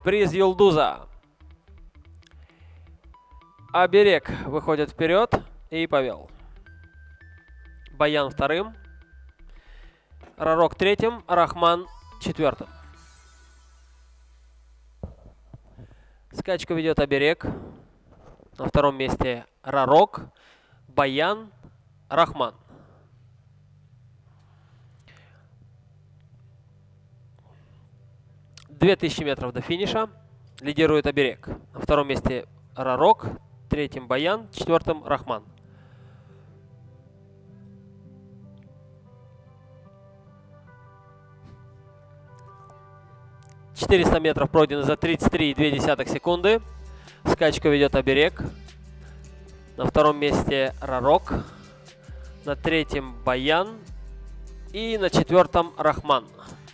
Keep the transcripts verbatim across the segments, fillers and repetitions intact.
Приз Юлдуза. Оберег выходит вперед и повел. Баян вторым. Рарок третьим. Рахман четвертым. Скачку ведет Оберег. На втором месте Рарок, Баян, Рахман. две тысячи метров до финиша. Лидирует Оберег. На втором месте Рарок, третьим Баян, четвертым Рахман. четыреста метров пройдено за тридцать три и две десятых секунды. Скачку ведет Оберег. На втором месте Рарок. На третьем Баян. И на четвертом Рахман.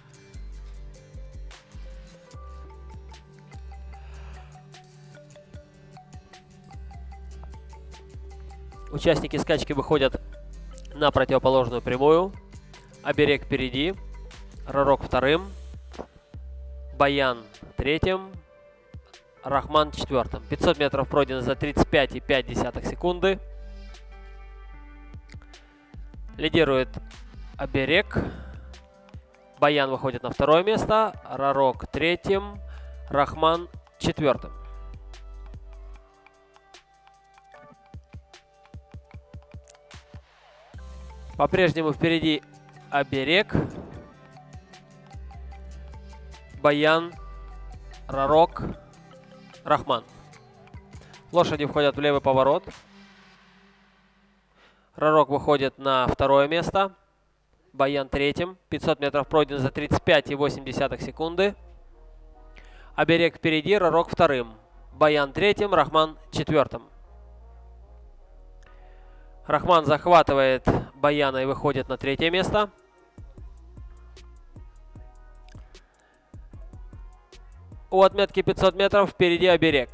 Участники скачки выходят на противоположную прямую. Оберег впереди. Рарок вторым. Баян третьим. Рахман четвертым. пятьсот метров пройдено за тридцать пять и пять десятых секунды. Лидирует Оберег. Баян выходит на второе место. Рарок третьим. Рахман четвертым. По-прежнему впереди Оберег. Баян, Рарок, Рахман. Лошади входят в левый поворот. Рарок выходит на второе место. Баян третьим. пятьсот метров пройдено за тридцать пять и восемь десятых секунды. Оберег впереди, Рарок вторым. Баян третьим, Рахман четвертым. Рахман захватывает Баяна и выходит на третье место. У отметки пятьсот метров впереди Оберег.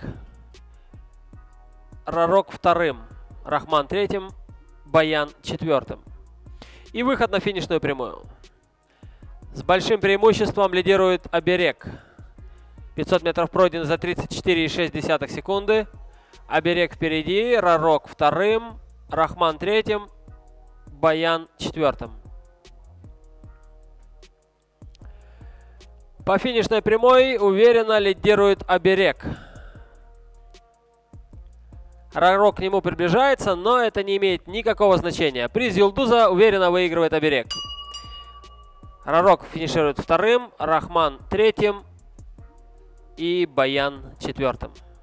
Рарок вторым, Рахман третьим, Баян четвертым. И выход на финишную прямую. С большим преимуществом лидирует Оберег. пятьсот метров пройдено за тридцать четыре и шесть десятых секунды. Оберег впереди, Рарок вторым, Рахман третьим, Баян четвертым. По финишной прямой уверенно лидирует Оберег. Рарок к нему приближается, но это не имеет никакого значения. Приз Юлдуза уверенно выигрывает Оберег. Рарок финиширует вторым, Рахман третьим и Баян четвертым.